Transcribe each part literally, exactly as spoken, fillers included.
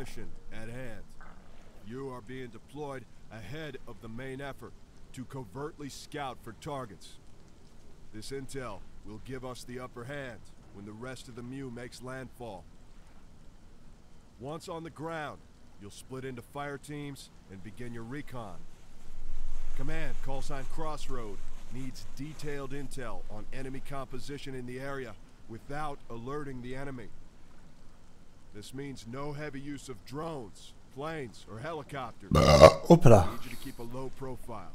mission at hand. You are being deployed ahead of the main effort to covertly scout for targets. This intel will give us the upper hand when the rest of the M U makes landfall. Once on the ground, you'll split into fire teams and begin your recon. Command, call sign Crossroad, needs detailed intel on enemy composition in the area without alerting the enemy. This means no heavy use of drones, planes, or helicopters. Opla. I need you to keep a low profile.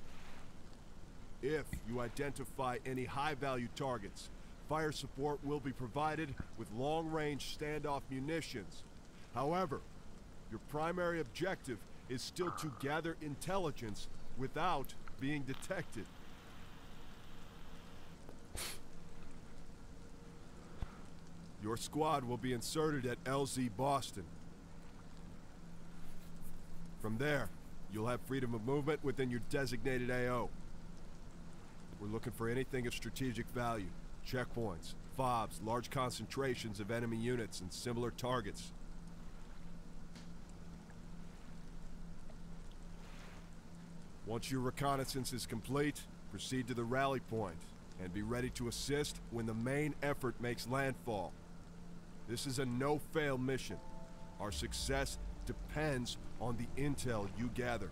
If you identify any high-value targets, fire support will be provided with long-range standoff munitions. However, your primary objective is still to gather intelligence without being detected. Your squad will be inserted at L Z Boston. From there, you'll have freedom of movement within your designated A O. We're looking for anything of strategic value. Checkpoints, fobs, large concentrations of enemy units, and similar targets. Once your reconnaissance is complete, proceed to the rally point and be ready to assist when the main effort makes landfall. This is a no-fail mission. Our success depends on the intel you gather.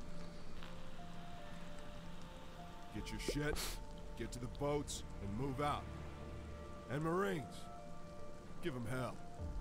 Get your shit, get to the boats, and move out. And Marines, give them hell.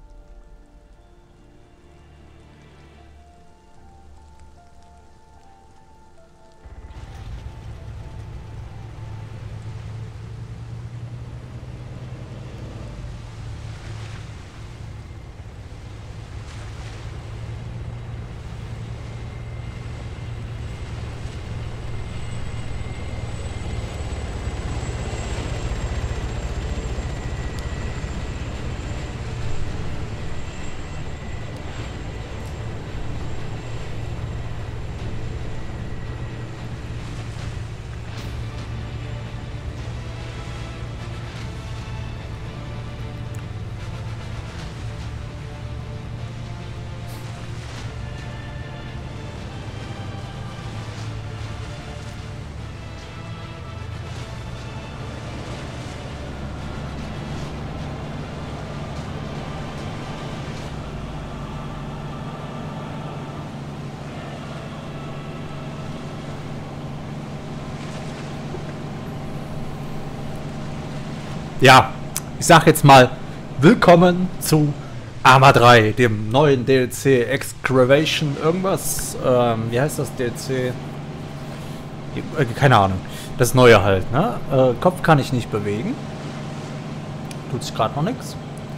Ja, ich sag jetzt mal, willkommen zu Arma drei, dem neuen D L C Excavation irgendwas. Ähm, wie heißt das D L C? Äh, keine Ahnung. Das neue halt, ne? Äh, Kopf kann ich nicht bewegen. Tut sich gerade noch nichts.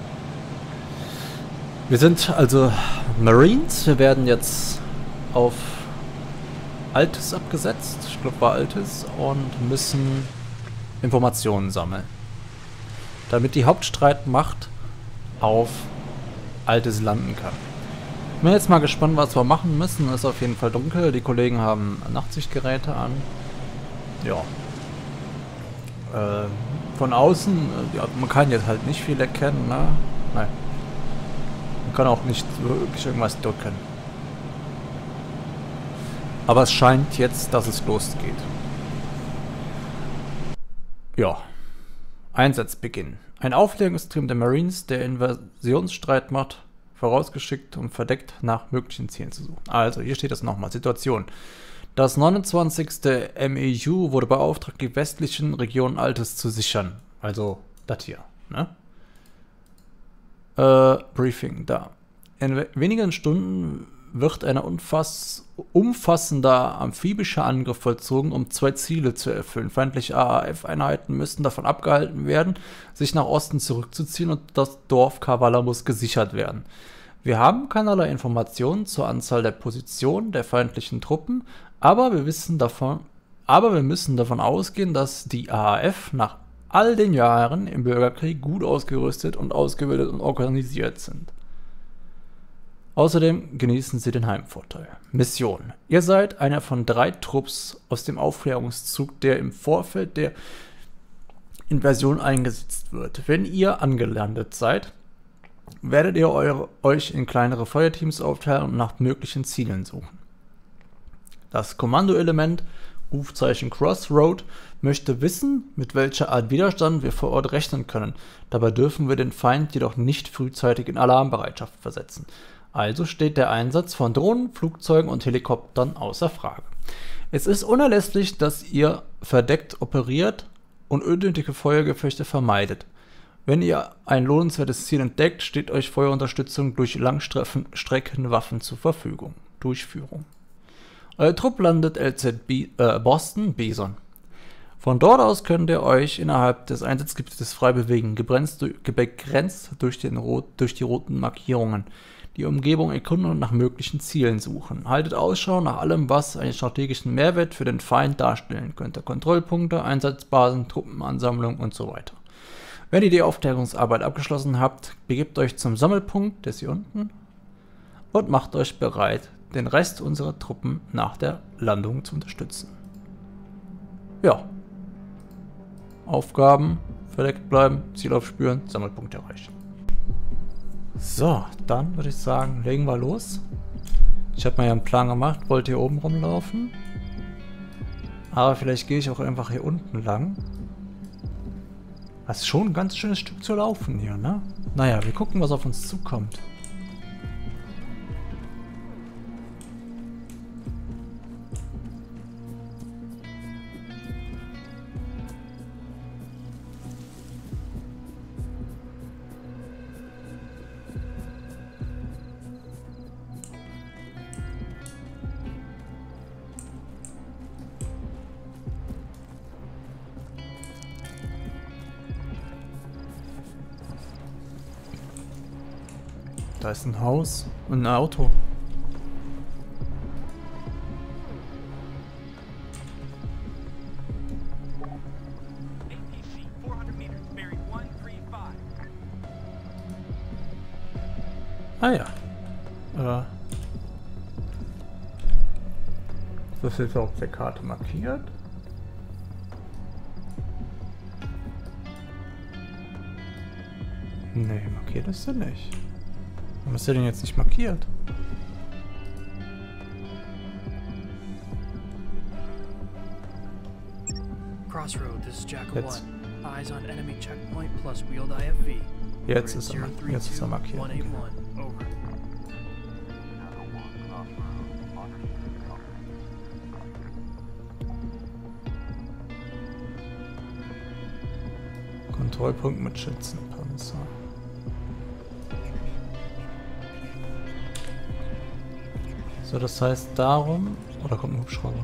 Wir sind also Marines. Wir werden jetzt auf Altes abgesetzt. Ich glaube, war Altes. Und müssen Informationen sammeln, damit die Hauptstreitmacht auf Altes landen kann. Ich bin jetzt mal gespannt, was wir machen müssen. Es ist auf jeden Fall dunkel. Die Kollegen haben Nachtsichtgeräte an. Ja. Äh, von außen, ja, man kann jetzt halt nicht viel erkennen, ne? Nein. Man kann auch nicht wirklich irgendwas drücken. Aber es scheint jetzt, dass es losgeht. Ja. Einsatzbeginn. Ein Aufklärungsteam der Marines der Invasionsstreitmacht vorausgeschickt, um verdeckt nach möglichen Zielen zu suchen. Also, hier steht das nochmal. Situation. Das neunundzwanzigste M E U wurde beauftragt, die westlichen Regionen Altes zu sichern. Also, das hier. Ne? Äh, Briefing, da. In wenigen Stunden wird ein umfass umfassender amphibischer Angriff vollzogen, um zwei Ziele zu erfüllen. Feindliche A A F-Einheiten müssen davon abgehalten werden, sich nach Osten zurückzuziehen, und das Dorf Kavala muss gesichert werden. Wir haben keinerlei Informationen zur Anzahl der Positionen der feindlichen Truppen, aber wir wissen davon, aber wir müssen davon ausgehen, dass die A A F nach all den Jahren im Bürgerkrieg gut ausgerüstet und ausgebildet und organisiert sind. Außerdem genießen sie den Heimvorteil. Mission. Ihr seid einer von drei Trupps aus dem Aufklärungszug, der im Vorfeld der Invasion eingesetzt wird. Wenn ihr angelandet seid, werdet ihr eure, euch in kleinere Feuerteams aufteilen und nach möglichen Zielen suchen. Das Kommandoelement, Rufzeichen Crossroad, möchte wissen, mit welcher Art Widerstand wir vor Ort rechnen können. Dabei dürfen wir den Feind jedoch nicht frühzeitig in Alarmbereitschaft versetzen. Also steht der Einsatz von Drohnen, Flugzeugen und Helikoptern außer Frage. Es ist unerlässlich, dass ihr verdeckt operiert und unnötige Feuergefechte vermeidet. Wenn ihr ein lohnenswertes Ziel entdeckt, steht euch Feuerunterstützung durch Langstreckenwaffen zur Verfügung. Durchführung. Euer Trupp landet L Z B, äh, Boston Bison. Von dort aus könnt ihr euch innerhalb des Einsatzgebietes frei bewegen, begrenzt, begrenzt durch, den rot, durch die roten Markierungen. Die Umgebung erkunden und nach möglichen Zielen suchen. Haltet Ausschau nach allem, was einen strategischen Mehrwert für den Feind darstellen könnte. Kontrollpunkte, Einsatzbasen, Truppenansammlung und so weiter. Wenn ihr die Aufklärungsarbeit abgeschlossen habt, begebt euch zum Sammelpunkt, der ist hier unten, und macht euch bereit, den Rest unserer Truppen nach der Landung zu unterstützen. Ja. Aufgaben, verdeckt bleiben, Ziel aufspüren, Sammelpunkt erreichen. So, dann würde ich sagen, legen wir los. Ich habe mir ja einen Plan gemacht, wollte hier oben rumlaufen. Aber vielleicht gehe ich auch einfach hier unten lang. Das ist schon ein ganz schönes Stück zu laufen hier, ne? Naja, wir gucken, was auf uns zukommt. Da ist ein Haus und ein Auto. Ah ja. Äh. Das ist auf der Karte markiert. Nee, markiert ist er nicht. Warum ist der denn jetzt nicht markiert? Crossroad, this is Jack Jetzt. one. Eyes on enemy checkpoint plus wheeled I F V. Jetzt ist er, jetzt ist er markiert. one eight one, over. Kontrollpunkt mit Schützenpanzer. So, das heißt darum... Oder kommt ein Hubschrauber?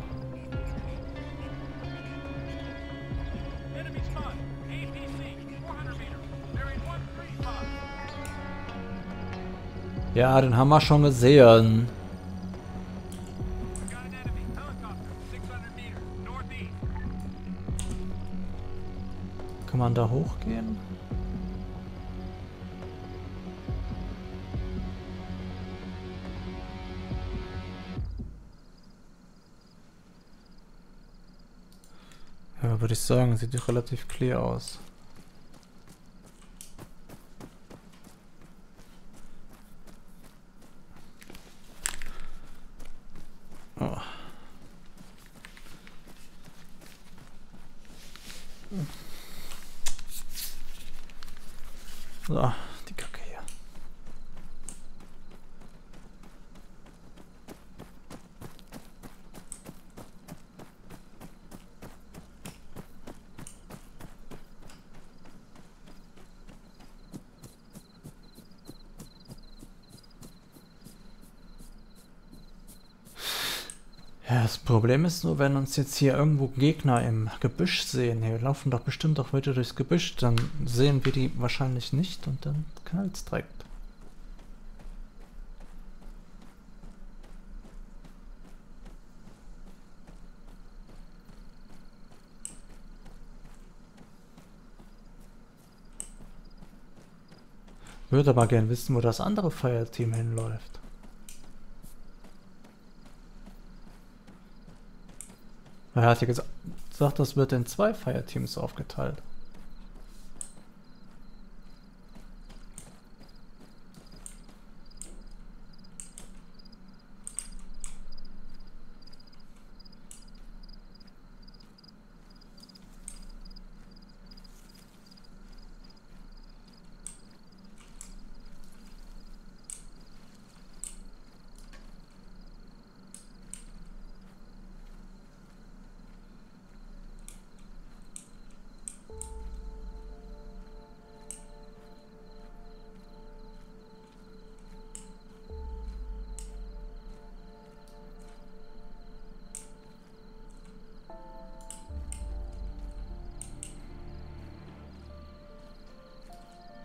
Ja, den haben wir schon gesehen. Kann man da hochgehen? Ja, würde ich sagen, sieht doch relativ clear aus. Oh. So, die Kacke hier. Ja, das Problem ist nur, wenn uns jetzt hier irgendwo Gegner im Gebüsch sehen, hier laufen doch bestimmt auch weiter durchs Gebüsch, dann sehen wir die wahrscheinlich nicht und dann knallt's direkt. Würde aber gern wissen, wo das andere Fireteam hinläuft. Er hat ja gesagt, das wird in zwei Fireteams aufgeteilt.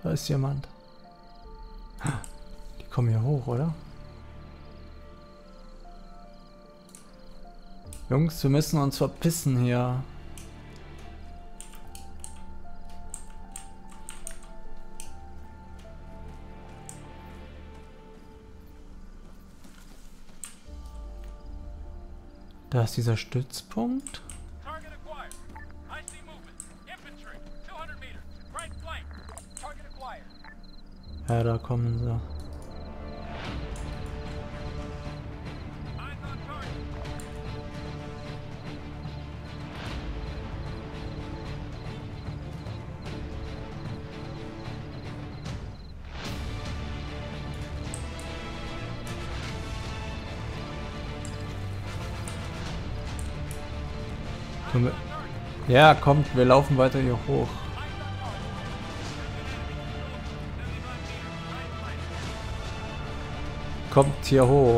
Da ist jemand. Die kommen hier hoch, oder? Jungs, wir müssen uns verpissen hier. Da ist dieser Stützpunkt. Ja, da kommen sie. Ja, kommt, wir laufen weiter hier hoch. Kommt hier hoch.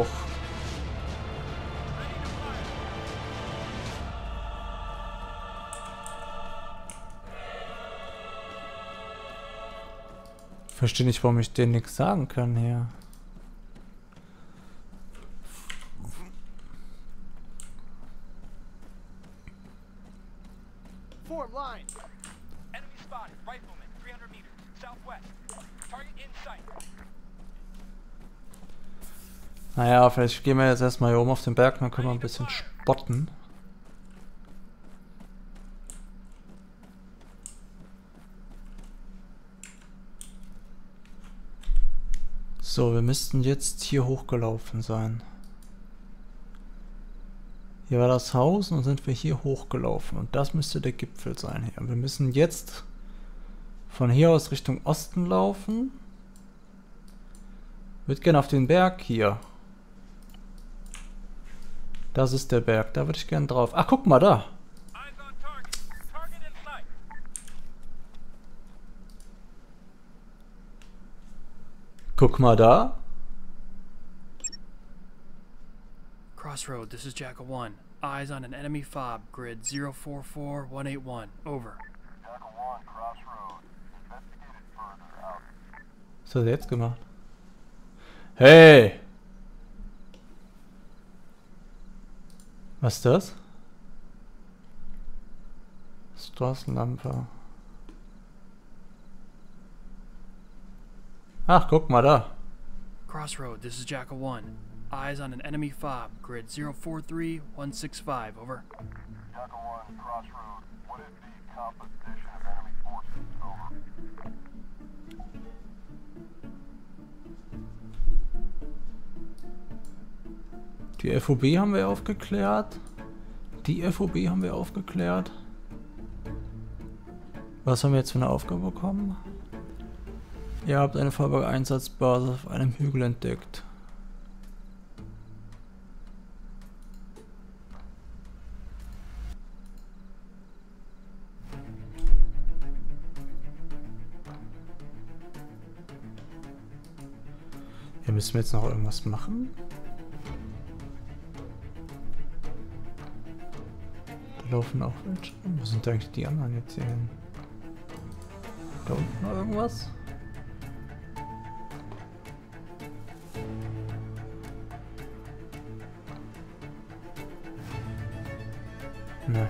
Ich verstehe nicht, warum ich denen nichts sagen kann hier. Form line. Enemy spotted. Rifleman, three hundred meters. Southwest. Target in sight. Naja, vielleicht gehen wir jetzt erstmal hier oben auf den Berg, dann können wir ein bisschen spotten. So, wir müssten jetzt hier hochgelaufen sein. Hier war das Haus und dann sind wir hier hochgelaufen. Und das müsste der Gipfel sein hier. Und wir müssen jetzt von hier aus Richtung Osten laufen. Ich würde gerne auf den Berg hier. Das ist der Berg, da würde ich gerne drauf. Ach, guck mal da. Guck mal da. Crossroad, this is Jackal one. Eyes on an enemy fob, grid zero four four one eight one. Over. Jackal one, Crossroad. Investigated further. Out. Was hat er jetzt gemacht? Hey! Was ist das? Straßenlampe. Ach, guck mal da. Crossroad, this is Jackal one. Eyes on an enemy fob, grid zero four three one six five. Over. Jackal one, Crossroad. What is the composition of enemy forces? Over. Die F O B haben wir aufgeklärt. Die F O B haben wir aufgeklärt. Was haben wir jetzt für eine Aufgabe bekommen? Ihr habt eine Feuerwehr-Einsatzbasis auf einem Hügel entdeckt. Ja, müssen wir jetzt noch irgendwas machen? Da laufen auch welche. Wo sind eigentlich die anderen jetzt hier hin? Da unten noch irgendwas? Ne.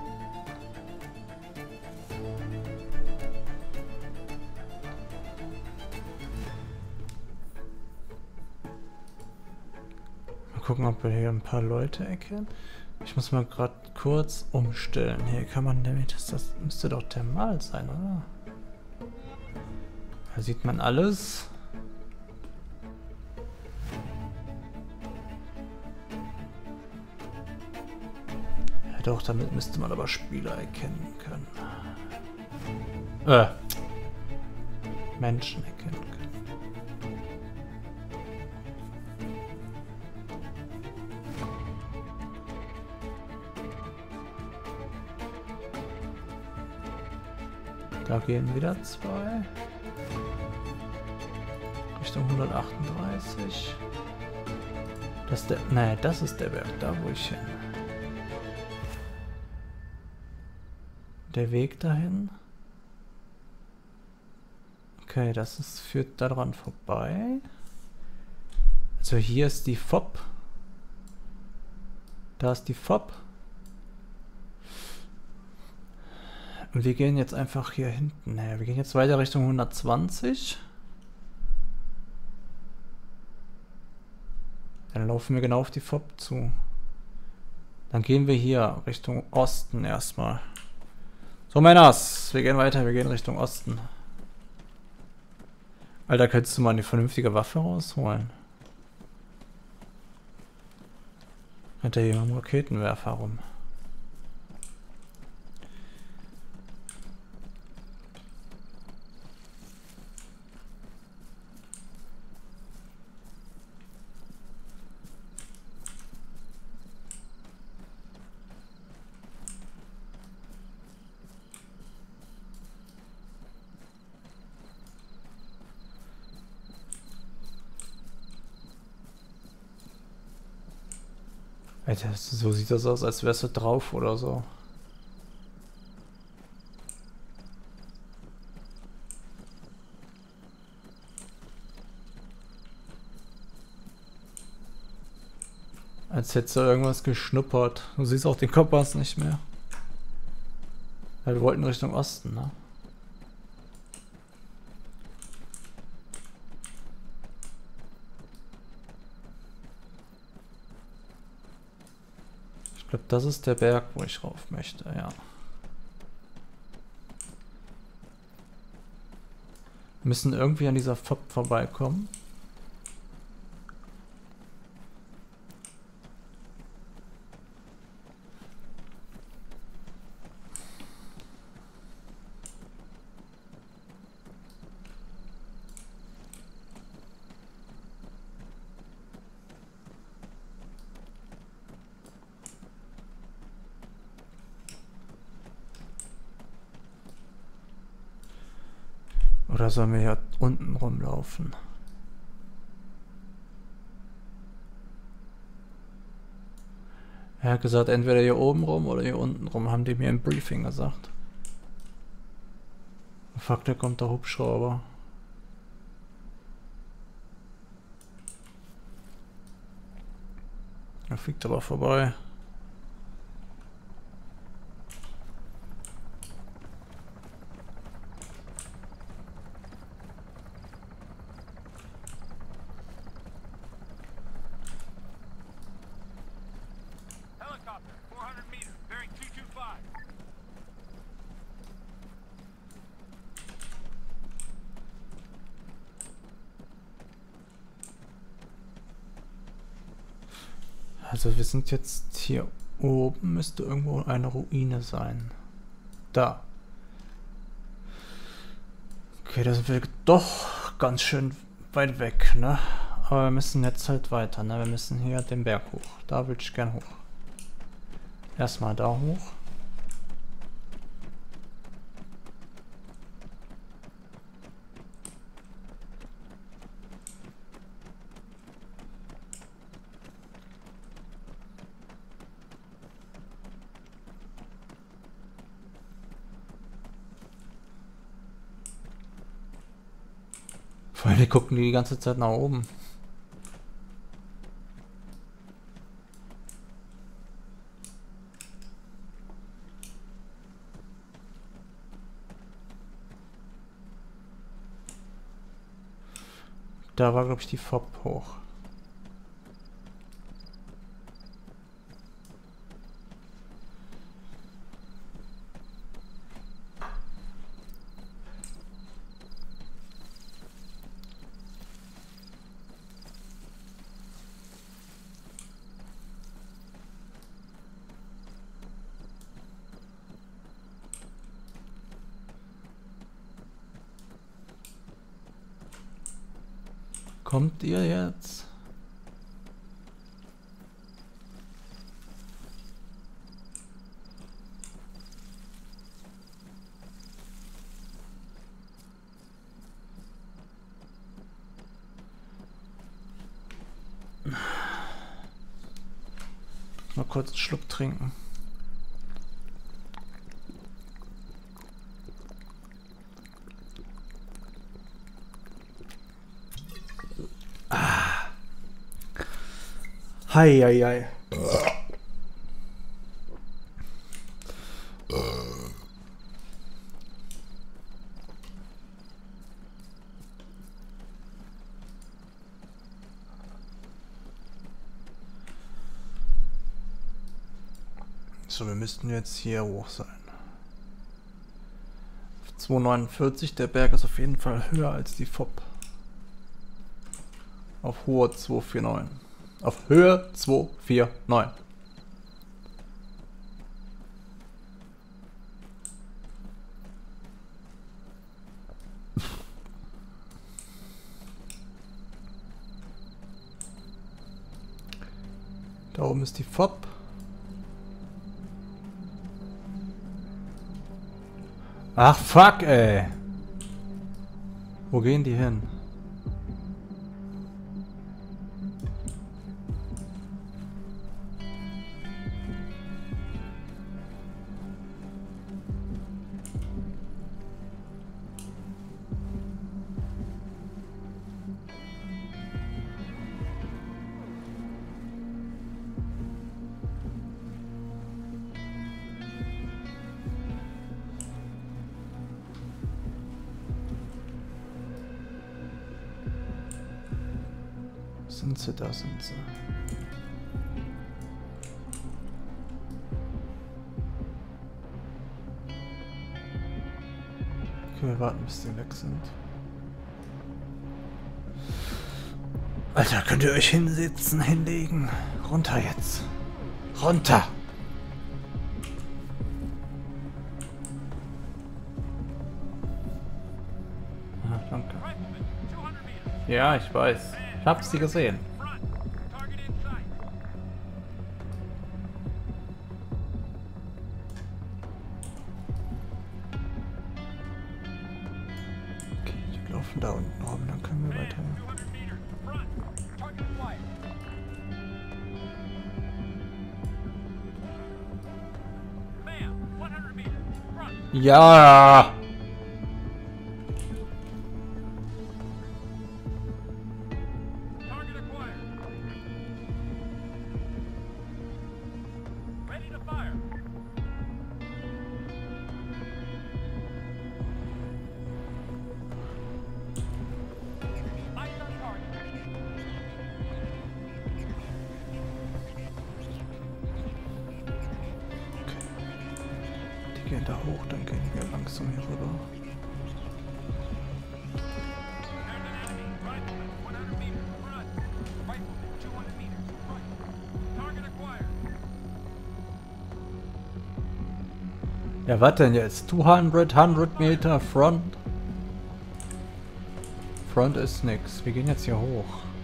Mal gucken, ob wir hier ein paar Leute erkennen. Ich muss mal gerade kurz umstellen. Hier kann man nämlich, das, das müsste doch thermal sein, oder? Da sieht man alles. Ja doch, damit müsste man aber Spieler erkennen können. Äh. Menschen erkennen können. Da gehen wieder zwei. Richtung hundertachtunddreißig. Das ist der. Nein, das ist der Berg, da wo ich hin. Der Weg dahin. Okay, das ist, führt daran vorbei. Also hier ist die F O B. Da ist die F O B. Und wir gehen jetzt einfach hier hinten her. Wir gehen jetzt weiter Richtung hundertzwanzig. Dann laufen wir genau auf die F O B zu. Dann gehen wir hier Richtung Osten erstmal. So, Männers, wir gehen weiter, wir gehen Richtung Osten. Alter, könntest du mal eine vernünftige Waffe rausholen? Hat der hier einen Raketenwerfer rum? Alter, so sieht das aus, als wärst du drauf oder so. Als hättest du irgendwas geschnuppert. Du siehst auch den Kompass nicht mehr. Ja, wir wollten Richtung Osten, ne? Ich glaube, das ist der Berg, wo ich rauf möchte, ja. Wir müssen irgendwie an dieser F O B vorbeikommen. Oder sollen wir hier unten rumlaufen? Er hat gesagt, entweder hier oben rum oder hier unten rum, haben die mir im Briefing gesagt. Fuck, da kommt der Hubschrauber. Er fliegt aber vorbei. Helicopter, four hundred meters, bearing two two five. Also wir sind jetzt hier oben, müsste irgendwo eine Ruine sein. Da. Okay, da sind wir doch ganz schön weit weg, ne? Aber wir müssen jetzt halt weiter, ne? Wir müssen hier den Berg hoch. Da würde ich gern hoch. Erstmal da hoch. Vor allem gucken die die ganze Zeit nach oben. Da war, glaube ich, die F O B hoch. Kommt ihr jetzt? Mal kurz einen Schluck trinken. Hei, hei, hei. So, wir müssten jetzt hier hoch sein. Auf zweihundertneunundvierzig, der Berg ist auf jeden Fall höher als die F O B. Auf hohe zweihundertneunundvierzig. Auf Höhe zweihundertneunundvierzig. Da oben ist die F O B. Ach fuck, ey. Wo gehen die hin? Sind sie da, sind sie. Okay, wir warten, bis die weg sind. Alter, könnt ihr euch hinsetzen, hinlegen? Runter jetzt. Runter! Ah, danke. Ja, ich weiß. Ich hab sie gesehen. Okay, die laufen da unten rum, dann können wir weiter. Ja! Die gehen da hoch, dann gehen wir langsam hier rüber. Ja, was denn jetzt? zweihundert, hundert Meter Front? Front ist nix. Wir gehen jetzt hier hoch.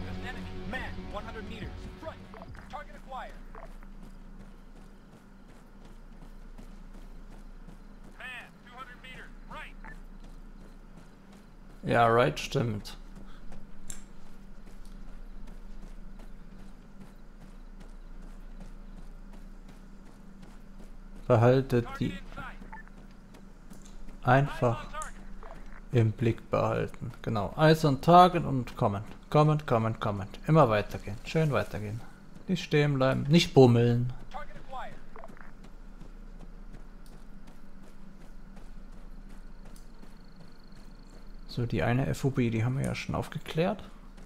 Ja, right, stimmt. Behaltet die einfach im Blick behalten. Genau. Eyes on Target und comment. Comment, comment, comment. Immer weitergehen. Schön weitergehen. Nicht stehen bleiben. Nicht bummeln. So, die eine F O B, die haben wir ja schon aufgeklärt.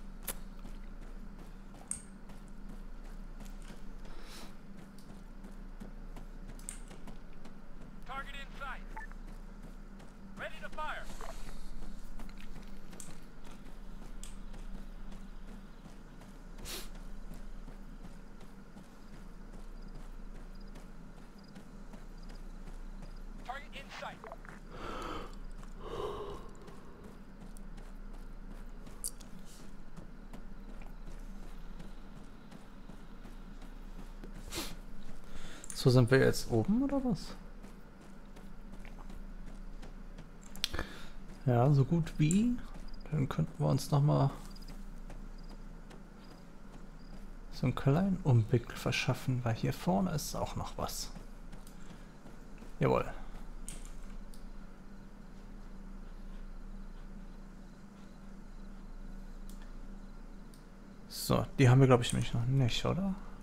So, sind wir jetzt oben oder was? Ja, so gut wie. Dann könnten wir uns noch mal so einen kleinen Umblick verschaffen, weil hier vorne ist auch noch was. Jawohl. So, die haben wir glaube ich nämlich noch nicht, oder?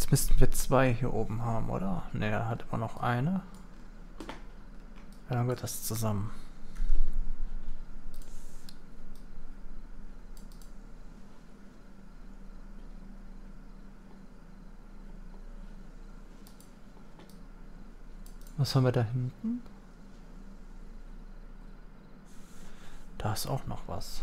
Jetzt müssten wir zwei hier oben haben, oder? Ne, er hat immer noch eine. Ja, dann geht das zusammen. Was haben wir da hinten? Da ist auch noch was.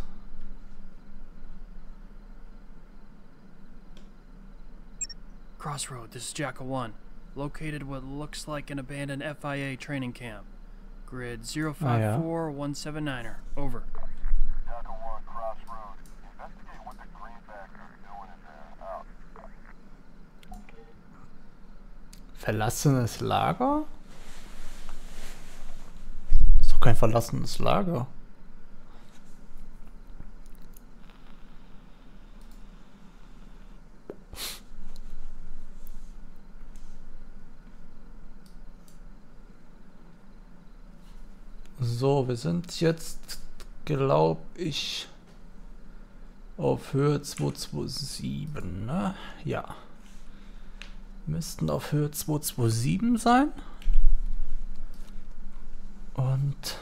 Crossroad, this is Jacka one. Located what looks like an abandoned F I A training camp. Grid zero five four one seven niner. Over. Jacka one, Crossroad. Investigate what the greenbacks are doing in there. Out. Verlassenes Lager? Ist doch kein verlassenes Lager. So, wir sind jetzt, glaube ich, auf Höhe zweihundertsiebenundzwanzig, ne? Ja. Müssten auf Höhe zweihundertsiebenundzwanzig sein. Und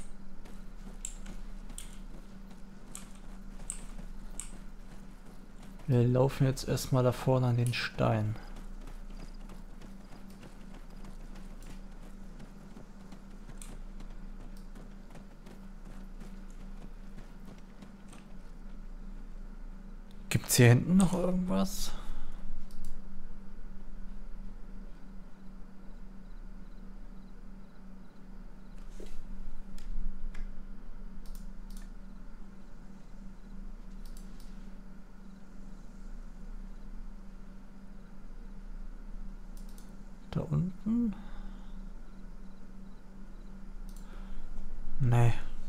wir laufen jetzt erstmal da vorne an den Stein. Gibt's hier hinten noch irgendwas? Da unten? Nee.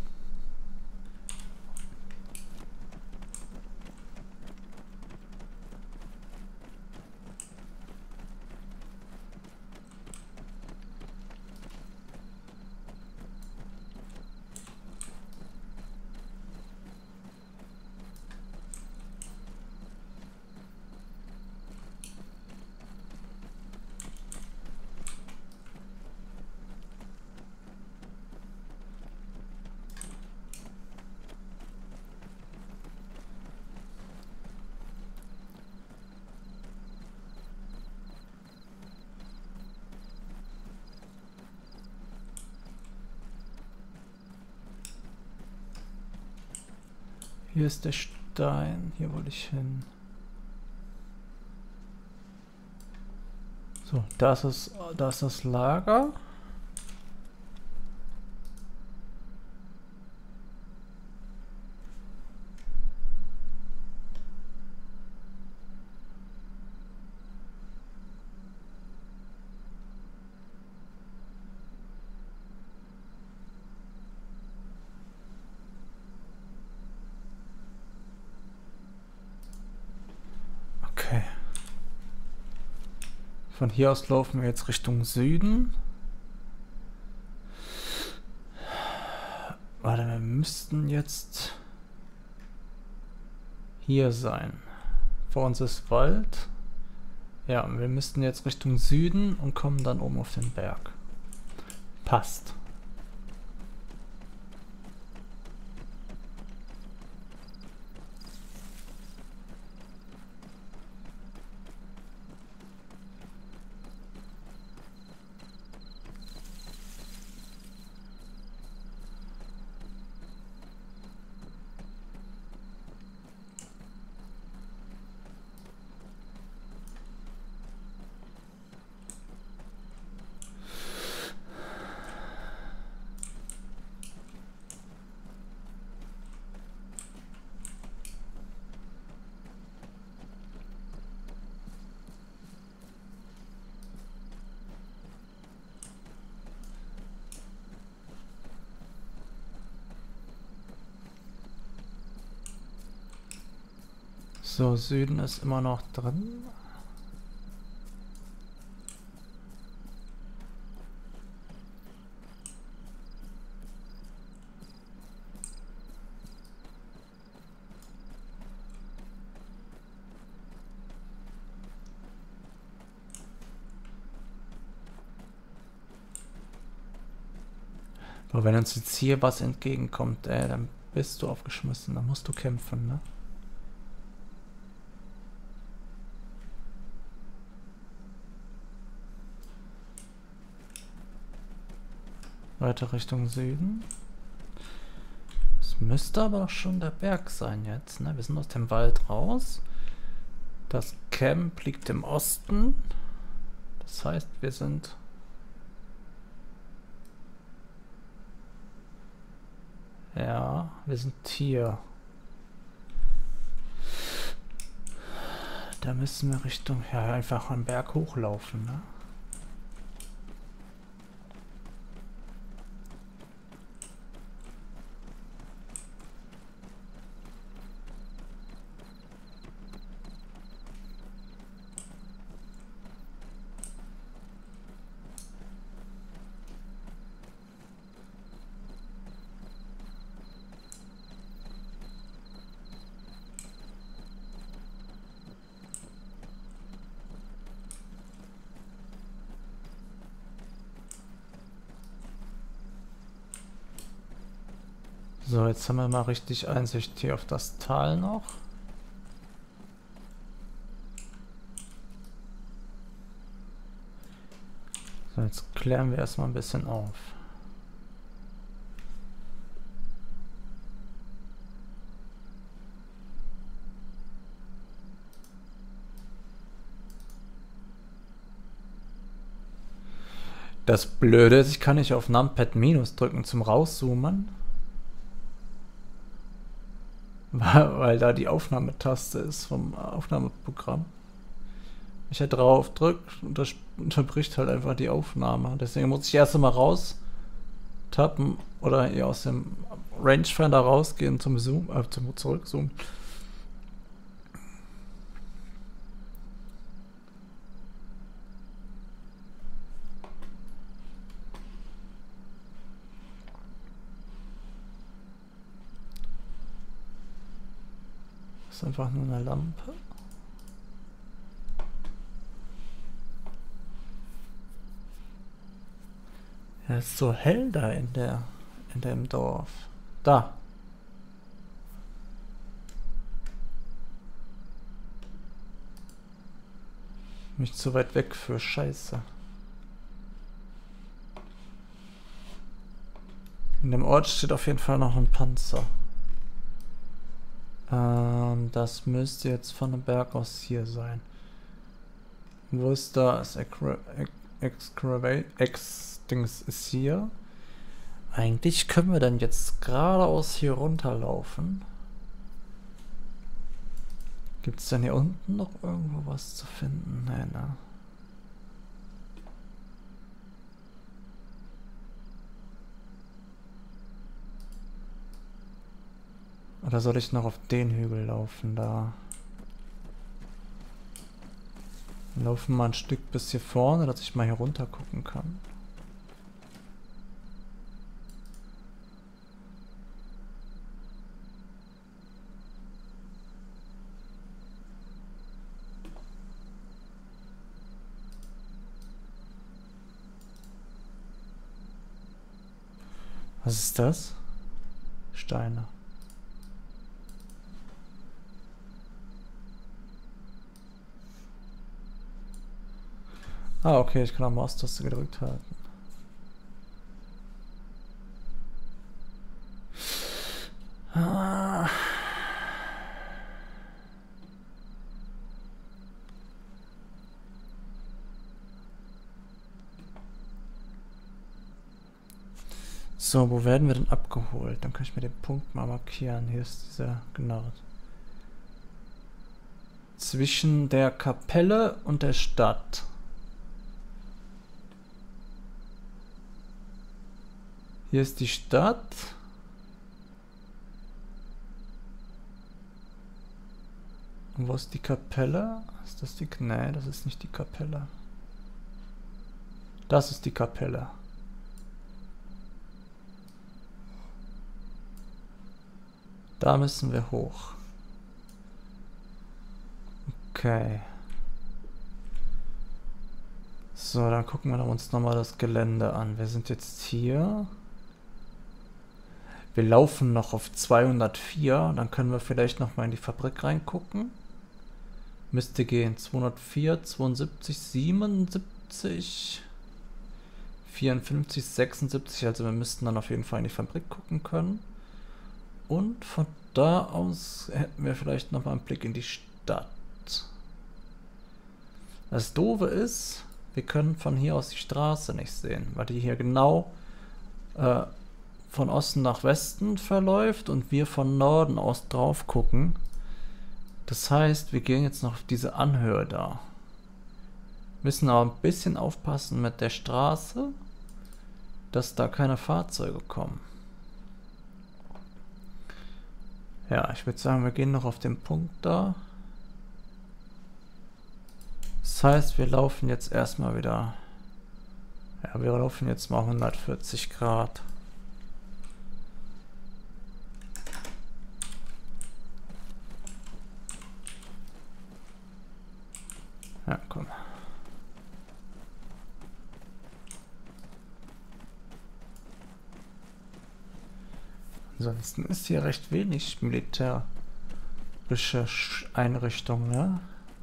Hier ist der Stein, hier wollte ich hin. So, da ist das, da ist das Lager. Okay. Von hier aus laufen wir jetzt Richtung Süden. Warte, wir müssten jetzt hier sein. Vor uns ist Wald. Ja, und wir müssten jetzt Richtung Süden und kommen dann oben auf den Berg. Passt. So, Süden ist immer noch drin. Aber wenn uns jetzt hier was entgegenkommt, ey, dann bist du aufgeschmissen. Dann musst du kämpfen, ne? Weiter Richtung Süden. Es müsste aber auch schon der Berg sein jetzt, ne? Wir sind aus dem Wald raus. Das Camp liegt im Osten. Das heißt, wir sind... Ja, wir sind hier. Da müssen wir Richtung... Ja, einfach am Berg hochlaufen, ne? So, jetzt haben wir mal richtig Einsicht hier auf das Tal noch. So, jetzt klären wir erstmal ein bisschen auf. Das Blöde ist, ich kann nicht auf Numpad Minus drücken zum Rauszoomen. Weil da die Aufnahmetaste ist vom Aufnahmeprogramm. Ich halt drauf drückt und das unterbricht halt einfach die Aufnahme. Deswegen muss ich erst einmal raus tappen oder hier aus dem Rangefinder rausgehen zum Zoom, äh, zum Zurückzoomen. Das ist einfach nur eine Lampe. Ja, ist so hell da in der in dem Dorf. Da. Nicht zu weit weg für Scheiße. In dem Ort steht auf jeden Fall noch ein Panzer. Ähm, das müsste jetzt von dem Berg aus hier sein. Wo ist das? Excavate X-Dings ist hier. Eigentlich können wir dann jetzt geradeaus hier runterlaufen. Gibt es denn hier unten noch irgendwo was zu finden? Nein, ne? Oder soll ich noch auf den Hügel laufen da? Wir laufen mal ein Stück bis hier vorne, dass ich mal hier runter gucken kann. Was ist das? Steine. Ah, okay, ich kann auch Maustaste gedrückt halten. Ah. So, wo werden wir denn abgeholt? Dann kann ich mir den Punkt mal markieren. Hier ist dieser, genau. Zwischen der Kapelle und der Stadt. Hier ist die Stadt. Und wo ist die Kapelle? Ist das die... Nee, das ist nicht die Kapelle. Das ist die Kapelle. Da müssen wir hoch. Okay. So, dann gucken wir uns nochmal das Gelände an. Wir sind jetzt hier. Wir laufen noch auf zweihundertvier. Dann können wir vielleicht noch mal in die Fabrik reingucken. Müsste gehen. zweihundertvier, zweiundsiebzig, siebenundsiebzig, vierundfünfzig, sechsundsiebzig. Also wir müssten dann auf jeden Fall in die Fabrik gucken können. Und von da aus hätten wir vielleicht noch mal einen Blick in die Stadt. Das Doofe ist, wir können von hier aus die Straße nicht sehen, weil die hier genau äh, von Osten nach Westen verläuft und wir von Norden aus drauf gucken. Das heißt, wir gehen jetzt noch auf diese Anhöhe da. Müssen aber ein bisschen aufpassen mit der Straße, dass da keine Fahrzeuge kommen. Ja, ich würde sagen, wir gehen noch auf den Punkt da. Das heißt, wir laufen jetzt erstmal wieder. Ja, wir laufen jetzt mal hundertvierzig Grad. Ja, komm. Ansonsten ist hier recht wenig militärische Einrichtungen, ne?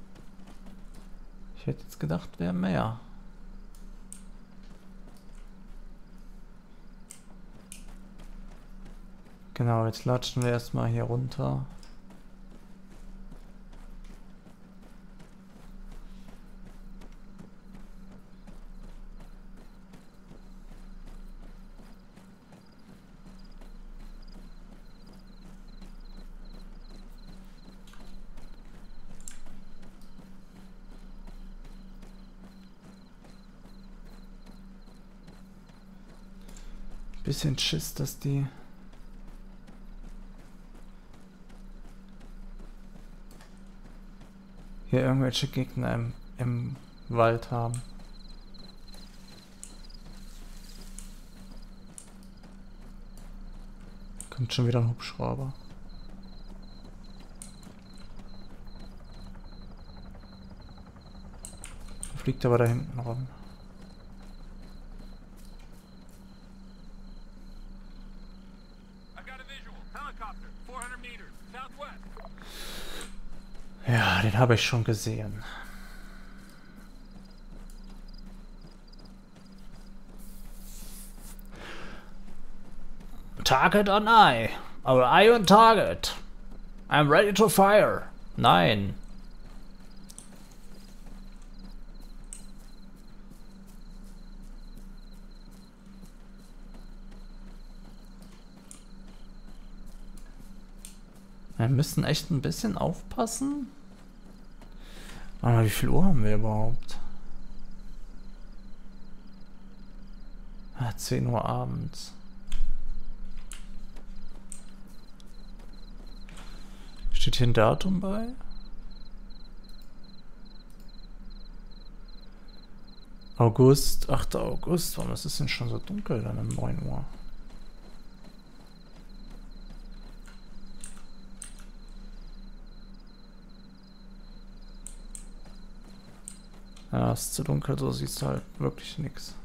Ich hätte jetzt gedacht, wäre mehr. Genau, jetzt latschen wir erstmal hier runter. Bisschen Schiss, dass die hier irgendwelche Gegner im, im Wald haben. Kommt schon wieder ein Hubschrauber. Fliegt aber da hinten rum. Ja, den habe ich schon gesehen. Target on eye. Our eye on target. I'm ready to fire. Nein. Wir müssen echt ein bisschen aufpassen. Aber wie viel Uhr haben wir überhaupt? Ah, zehn Uhr abends. Steht hier ein Datum bei? August, achter August. Warum ist es denn schon so dunkel dann um neun Uhr? Ja, es ist zu dunkel, so siehst du halt wirklich nichts.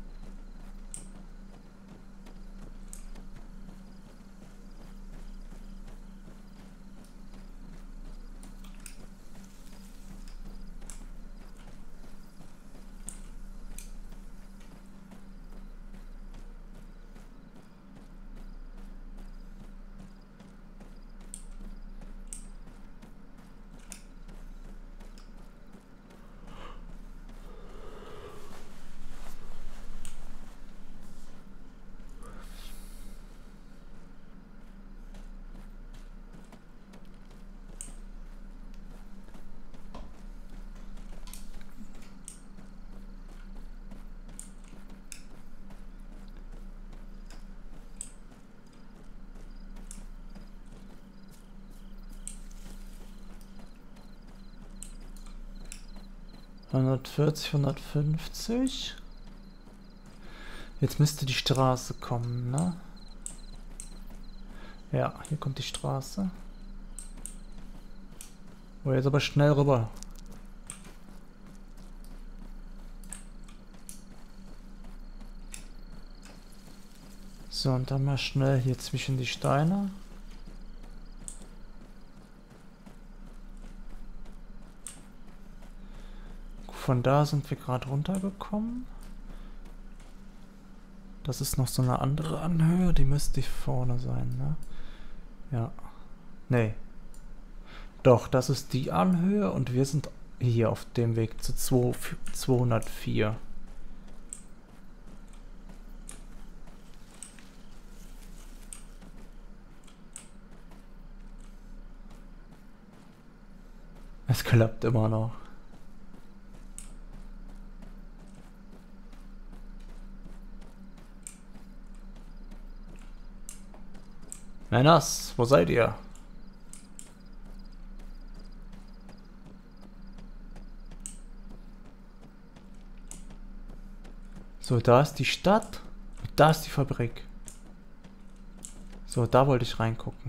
hundertvierzig, hundertfünfzig. Jetzt müsste die Straße kommen, ne? Ja, hier kommt die Straße. Oh, jetzt aber schnell rüber. So, und dann mal schnell hier zwischen die Steine. Von da sind wir gerade runtergekommen. Das ist noch so eine andere Anhöhe, die müsste hier vorne sein, ne? Ja. Nee. Doch, das ist die Anhöhe und wir sind hier auf dem Weg zu zweihundertvier. Es klappt immer noch. Männers, wo seid ihr? So, da ist die Stadt und da ist die Fabrik. So, da wollte ich reingucken.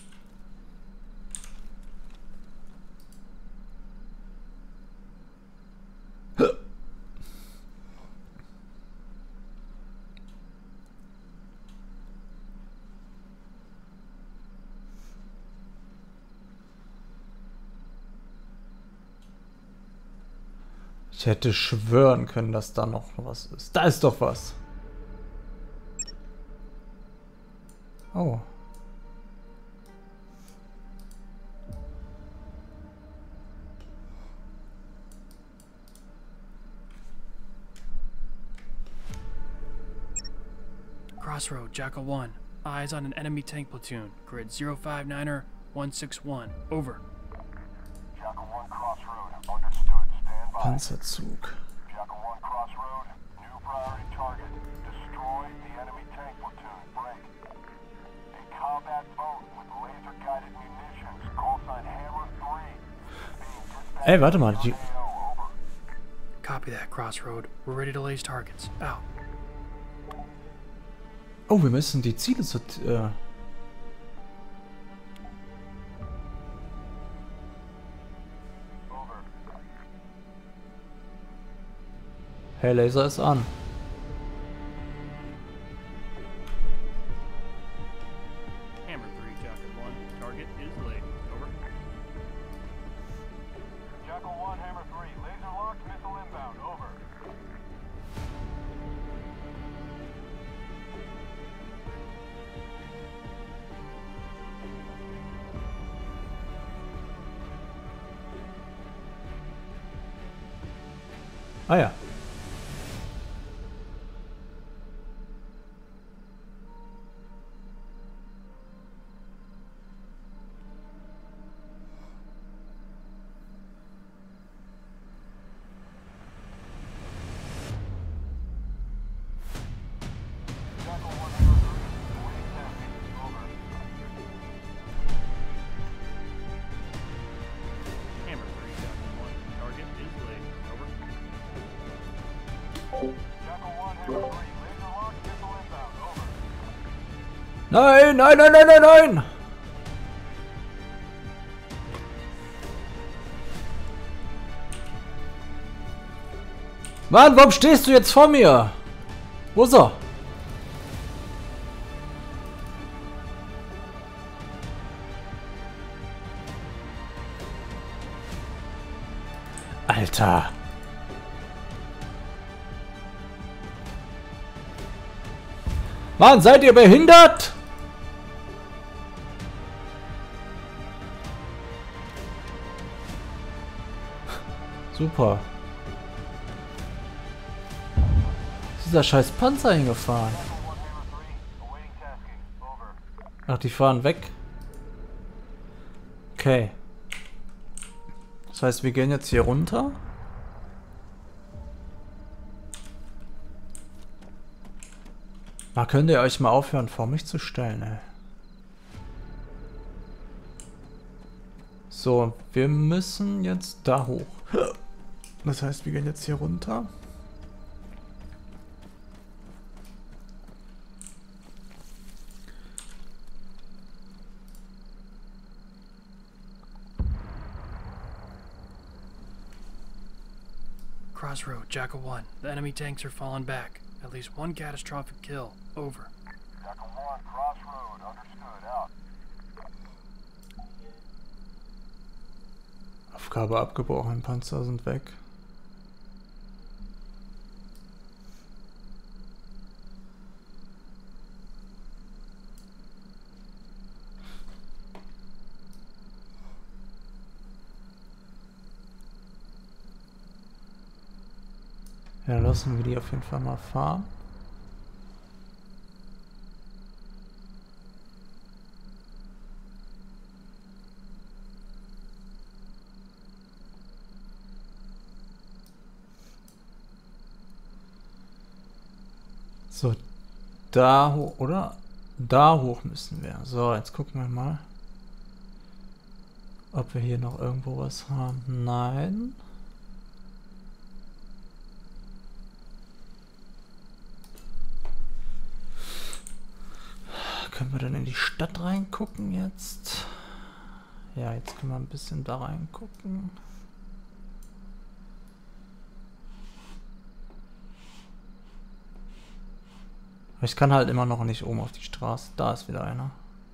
Ich hätte schwören können, dass da noch was ist. Da ist doch was. Oh. Crossroad, Jackal one. Eyes on an enemy tank platoon. Grid zero five niner one six one. Over. Jackal one Crossroad. Understood. Stand by. Panzerzug. Jackal one Crossroad. New priority target. Destroy the enemy tank platoon. Break. A combat boat with laser-guided munitions. Call sign Hammer three. Being dispatched. Ey, warte mal. Die, Over. Copy that, Crossroad. We're ready to lace targets. Out. oh, wir müssen die Ziele zu... Äh, Over. hey, Laser ist an. Hammer three, Jackal one. Target is laid. Over. Jackal one Hammer three. Laser locked. Missile inbound. Over. Ah ja. Jackal one Hammer three. Awaiting testing. Over. Hammer three, Jackal one. Target is laid. Over. Jackal one Hammer three. Laser locked. Missile inbound. Over. Nein, nein, nein, nein, nein, nein! Mann, warum stehst du jetzt vor mir? Wo ist er? Alter. Mann, seid ihr behindert? Super. Ist dieser scheiß Panzer hingefahren? Jackal one Hammer three. Awaiting tasking. Over. Ach, die fahren weg. Okay. Das heißt, wir gehen jetzt hier runter. Mal könnt ihr euch mal aufhören, vor mich zu stellen, ey. So, wir müssen jetzt da hoch. Das heißt, wir gehen jetzt hier runter. Crossroad, Jackal one. The enemy tanks are falling back. At least one catastrophic kill. Over. Jackal Aufgabe abgebrochen, Panzer sind weg. Ja, lassen wir die auf jeden Fall mal fahren. So, da hoch, oder? Da hoch müssen wir. So, jetzt gucken wir mal, ob wir hier noch irgendwo was haben. Nein. Können wir dann in die Stadt reingucken jetzt? Ja, jetzt können wir ein bisschen da reingucken. Ich kann halt immer noch nicht oben auf die Straße. Da ist wieder einer.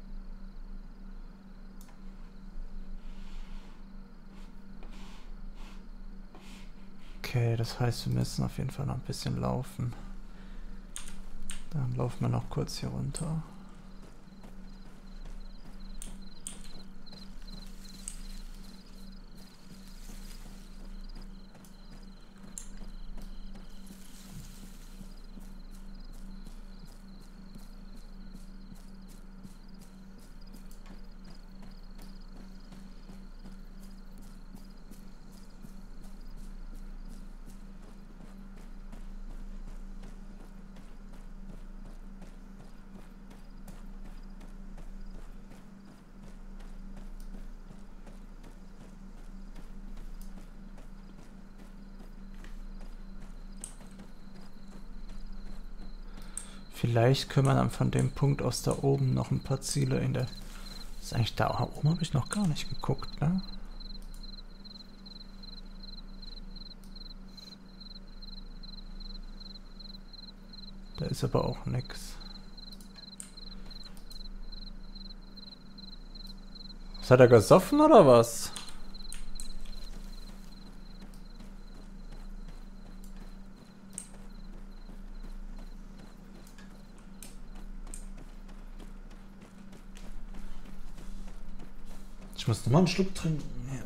Okay, das heißt, wir müssen auf jeden Fall noch ein bisschen laufen. Dann laufen wir noch kurz hier runter. Vielleicht können wir dann von dem Punkt aus da oben noch ein paar Ziele in der... Das ist eigentlich da oben, habe ich noch gar nicht geguckt, ne? Da ist aber auch nix. Was hat er gesoffen oder was? Ich muss nochmal einen Schluck trinken. Ja.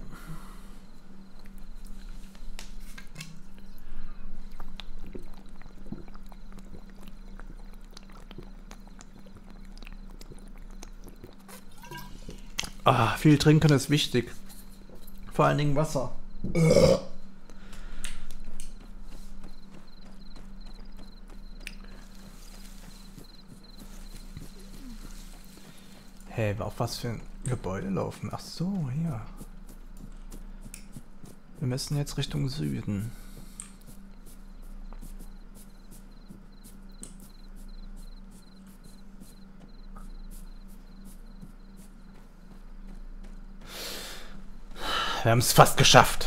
Ah, viel trinken ist wichtig. Vor allen Dingen Wasser. Hey, auf was für ein Gebäude laufen? Ach so, hier. Wir müssen jetzt Richtung Süden. Wir haben es fast geschafft.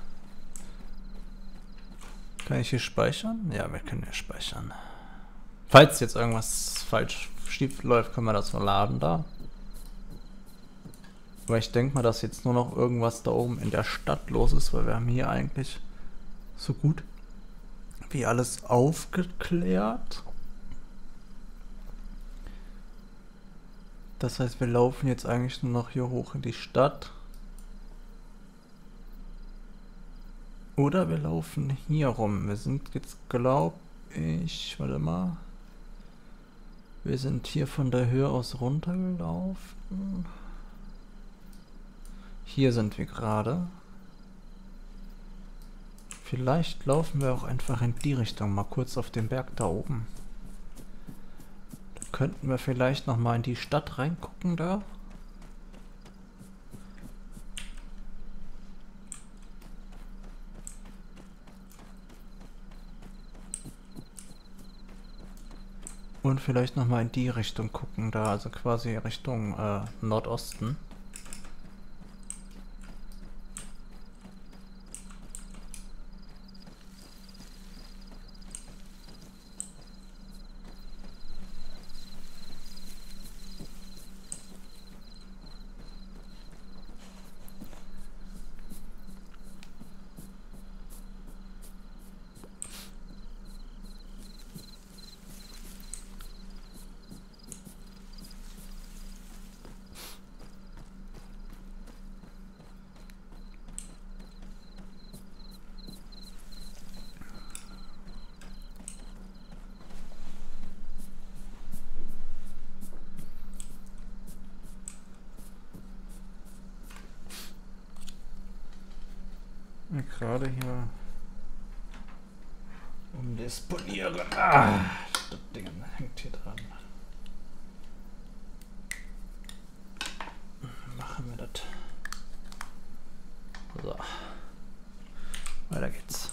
Kann ich hier speichern? Ja, wir können hier speichern. Falls jetzt irgendwas falsch schief läuft, können wir das verladen da. Aber ich denke mal, dass jetzt nur noch irgendwas da oben in der Stadt los ist, weil wir haben hier eigentlich so gut wie alles aufgeklärt. Das heißt, wir laufen jetzt eigentlich nur noch hier hoch in die Stadt. Oder wir laufen hier rum. Wir sind jetzt, glaube ich, warte mal. Wir sind hier von der Höhe aus runtergelaufen. Hier sind wir gerade. Vielleicht laufen wir auch einfach in die Richtung, mal kurz auf den Berg da oben. Da könnten wir vielleicht noch mal in die Stadt reingucken da. Und vielleicht noch mal in die Richtung gucken da, also quasi Richtung äh, Nordosten. Gerade hier umdisponieren. Ah, das Ding hängt hier dran. Machen wir das. So. Weiter geht's.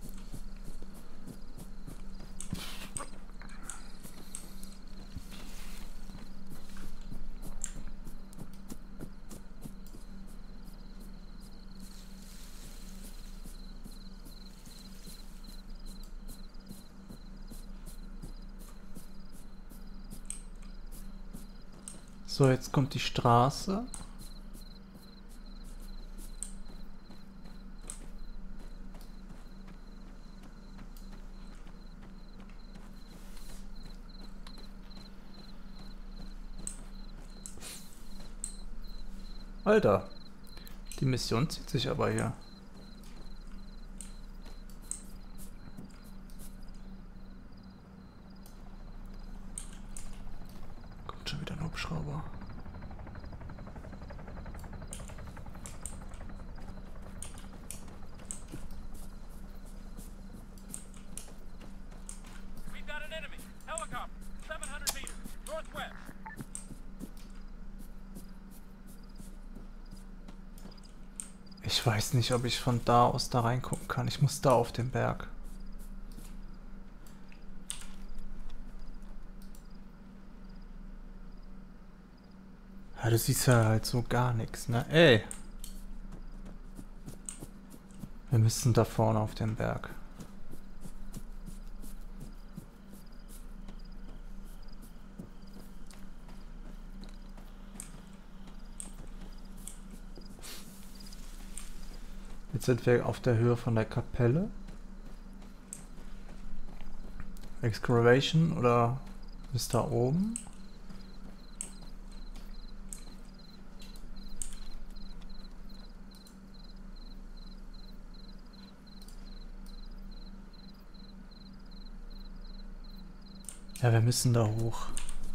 So, jetzt kommt die Straße. Alter, die Mission zieht sich aber hier. Kommt schon wieder ein Hubschrauber. We've got an enemy. Helicopter. seven hundred meters. Northwest. Ich weiß nicht, ob ich von da aus da reingucken kann. Ich muss da auf den Berg. Ja, du siehst ja halt so gar nichts, ne? Ey! Wir müssen da vorne auf den Berg. Jetzt sind wir auf der Höhe von der Kapelle. Excavation oder ist da oben? Ja, wir müssen da hoch.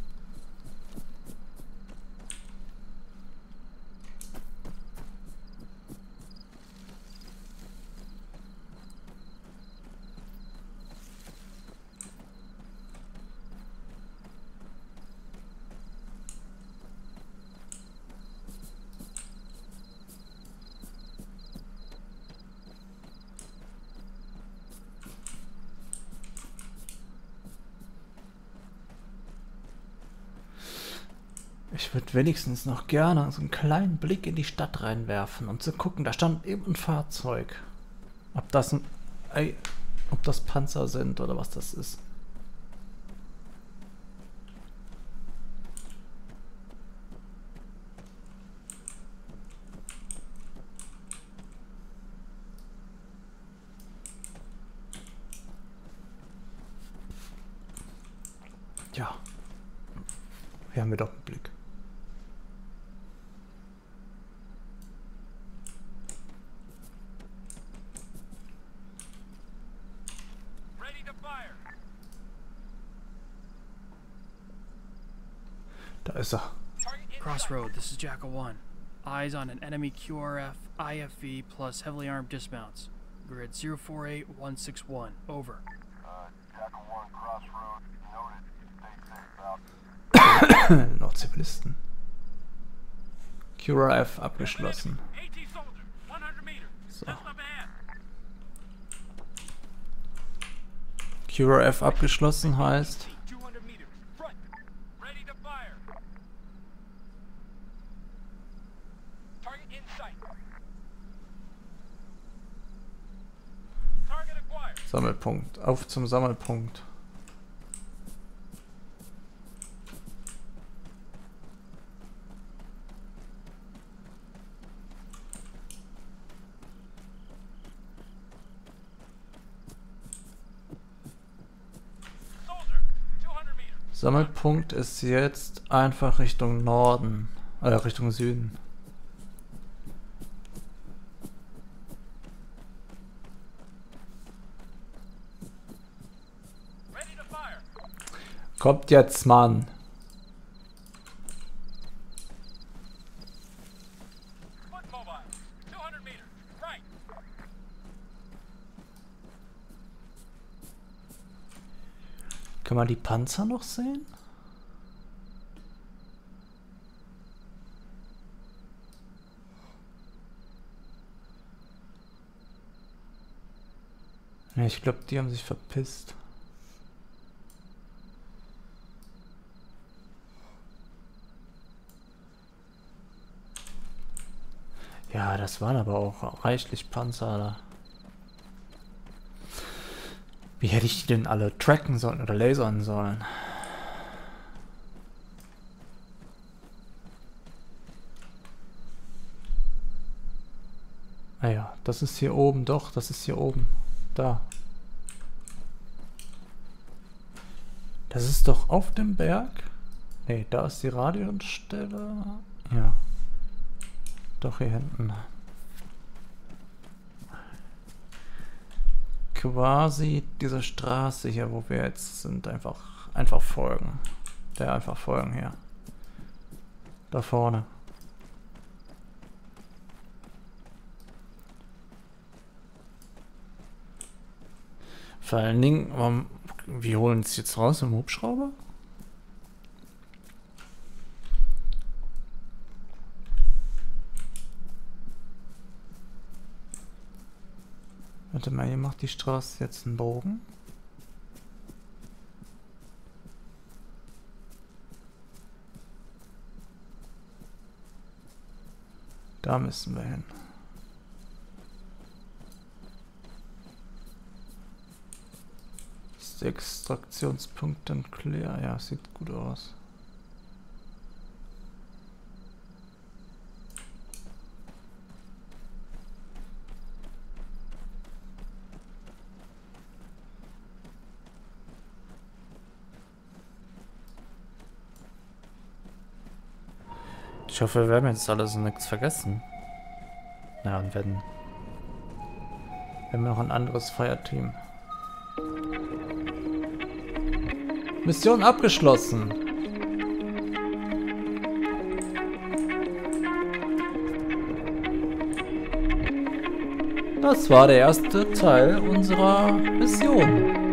Ich würde wenigstens noch gerne so einen kleinen Blick in die Stadt reinwerfen, um zu gucken, da stand eben ein Fahrzeug. Ob das ein, ey, ob das Panzer sind oder was das ist. Ja. Hier haben wir doch einen Blick. Ready to fire. Da ist er. Target in sight. Crossroad, this is Jackal one. Eyes on an enemy Q R F I F V plus heavily armed dismounts. Grid zero four eight one six one. Over. Uh, Jackal one, Crossroad, noted. Stay safe out. Noch Zivilisten. Q R F abgeschlossen. AT soldier. one hundred meters. So. Just up ahead. Q R F abgeschlossen heißt... two hundred meters. Front. Ready to fire. Target in sight. Target acquired. Sammelpunkt. Auf zum Sammelpunkt. Soldier. two hundred meters. Sammelpunkt ist jetzt einfach Richtung Norden. Äh, Richtung Süden. Ready to fire. Kommt jetzt, Mann. Foot mobile. two hundred meters. Right. Kann man die Panzer noch sehen? Ja, ich glaube, die haben sich verpisst. Ja, das waren aber auch reichlich Panzer da. Wie hätte ich die denn alle tracken sollen oder lasern sollen? Ah ja, das ist hier oben, doch, das ist hier oben. Da. Das ist doch auf dem Berg? Ne, da ist die Radionstelle. Ja. Doch hier hinten. Quasi diese Straße hier, wo wir jetzt sind, einfach, einfach folgen. Der einfach folgen hier. Da vorne. Vor allen Dingen, um, wir holen es jetzt raus im Hubschrauber? Warte mal, hier macht die Straße jetzt einen Bogen. Da müssen wir hin. Ist der Extraktionspunkt dann clear? Ja, sieht gut aus. Ich hoffe, wir werden jetzt alles und nichts vergessen. Ja, und werden. Wir haben noch ein anderes Fireteam. Mission abgeschlossen. Das war der erste Teil unserer Mission.